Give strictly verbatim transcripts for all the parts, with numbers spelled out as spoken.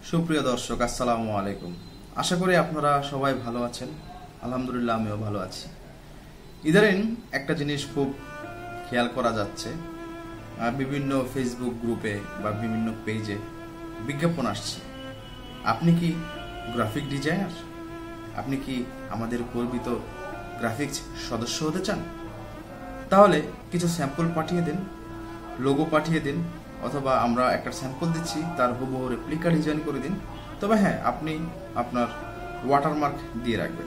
সুপ্রিয় দর্শক, আসসালামু আলাইকুম। আশা করি আপনারা সবাই ভালো আছেন। আলহামদুলিল্লাহ, আমিও ভালো আছি। ইদানিং একটা জিনিস খুব খেয়াল করা যাচ্ছে, বিভিন্ন ফেসবুক গ্রুপে বা বিভিন্ন পেজে বিজ্ঞাপন আসছে। আপনি কি গ্রাফিক ডিজাইনার? আপনি কি আমাদের গর্বিত গ্রাফিক্স সদস্য হতে চান? তাহলে কিছু স্যাম্পল পাঠিয়ে দিন, লোগো পাঠিয়ে দিন, অথবা আমরা একটা স্যাম্পল দিচ্ছি, তার হুবহু রেপ্লিকা ডিজাইন করে দিন। তবে হ্যাঁ, আপনি আপনার ওয়াটারমার্ক দিয়ে রাখবেন।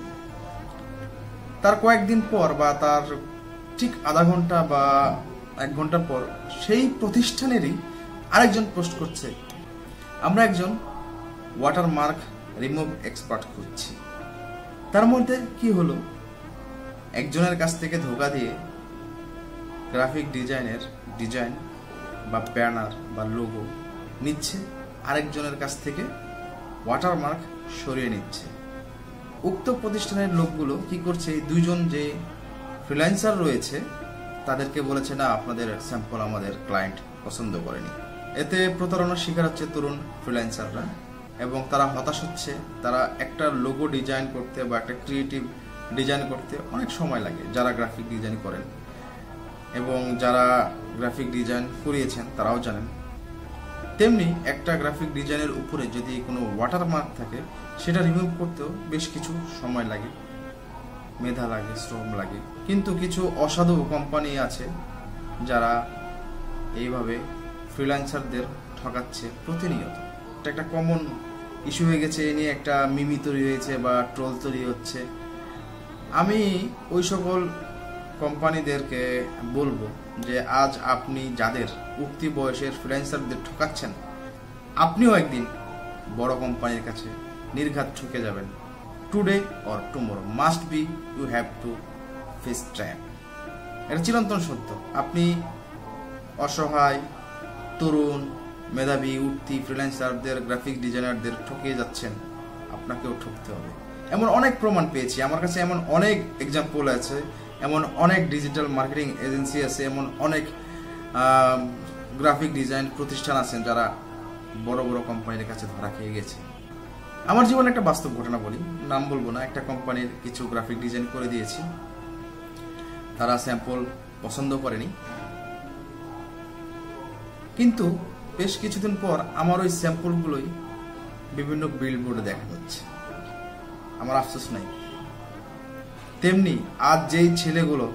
তার কয়েকদিন পর বা তার ঠিক আধা ঘন্টা বা এক ঘন্টা পর সেই প্রতিষ্ঠানেরই আরেকজন পোস্ট করছে, আমরা একজন ওয়াটারমার্ক রিমুভ এক্সপার্ট খুঁজছি। তার মধ্যে কি হলো, একজনের কাছ থেকে ধোকা দিয়ে গ্রাফিক ডিজাইনের ডিজাইন বা ব্যানার বা লোগো নিচ্ছে, আরেকজনের কাছ থেকে ওয়াটারমার্ক সরিয়ে নিচ্ছে। উক্ত প্রতিষ্ঠানের লোকগুলো কি করছে, দুইজন যে ফ্রিল্যান্সার রয়েছে তাদেরকে বলেছে, না, আপনাদের স্যাম্পল আমাদের ক্লায়েন্ট পছন্দ করেনি। এতে প্রতারণার শিকার হচ্ছে তরুণ ফ্রিল্যান্সাররা এবং তারা হতাশ হচ্ছে। তারা একটা লোগো ডিজাইন করতে বা একটা ক্রিয়েটিভ ডিজাইন করতে অনেক সময় লাগে, যারা গ্রাফিক ডিজাইন করেন এবং যারা গ্রাফিক ডিজাইন করিয়েছেন তারাও জানেন। তেমনি একটা গ্রাফিক ডিজাইনের উপরে যদি কোনো ওয়াটারমার্ক থাকে, সেটা রিমুভ করতেও বেশ কিছু সময় লাগে, মেধা লাগে, শ্রম লাগে। কিন্তু কিছু অসাধু কোম্পানি আছে যারা এইভাবে ফ্রিল্যান্সারদের ঠকাচ্ছে প্রতিনিয়ত। এটা একটা কমন ইস্যু হয়ে গেছে, এ নিয়ে একটা মিমি তৈরি হয়েছে বা ট্রোল তৈরি হচ্ছে। আমি ওই সকল কোম্পানিদেরকে বলবো যে আজ আপনি যাদের উক্তি বয়সের ফ্রিল্যান্সারদের ঠকাচ্ছেন, আপনিও একদিন বড় কোম্পানির কাছে নির্ঘাত ঠকে যাবেন। Today or tomorrow must be you have to face trap. এটা চিরন্তন সত্য। আপনি অসহায় তরুণ মেধাবী উঠতি ফ্রিল্যান্সারদের গ্রাফিক ডিজাইনারদের ঠকিয়ে যাচ্ছেন, আপনাকেও ঠকতে হবে। এমন অনেক প্রমাণ পেয়েছি, আমার কাছে এমন অনেক এক্সাম্পল আছে, এমন অনেক ডিজিটাল মার্কেটিং এজেন্সি আছে, এমন অনেক গ্রাফিক ডিজাইন প্রতিষ্ঠান আছেন যারা বড় বড় কোম্পানির কাছে ধরা খেয়ে গেছে। আমার জীবনে একটা বাস্তব ঘটনা বলি, নাম বলবো না। একটা কোম্পানির কিছু গ্রাফিক ডিজাইন করে দিয়েছি, তারা স্যাম্পল পছন্দ করেনি। কিন্তু বেশ কিছুদিন পর আমার ওই স্যাম্পলগুলোই বিভিন্ন বিলবোর্ডে দেখা যাচ্ছে। আমার আফসোস নাই। তেমনি আজ যেই ছেলেগুলো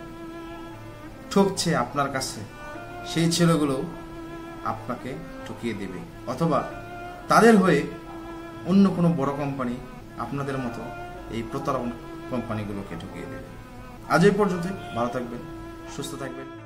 ঠকছে আপনার কাছে, সেই ছেলেগুলো আপনাকে ঠকিয়ে দেবে, অথবা তাদের হয়ে অন্য কোনো বড় কোম্পানি আপনাদের মতো এই প্রতারণা কোম্পানিগুলোকে ঠকিয়ে দেবে। আজ এই পর্যন্তই। ভালো থাকবেন, সুস্থ থাকবেন।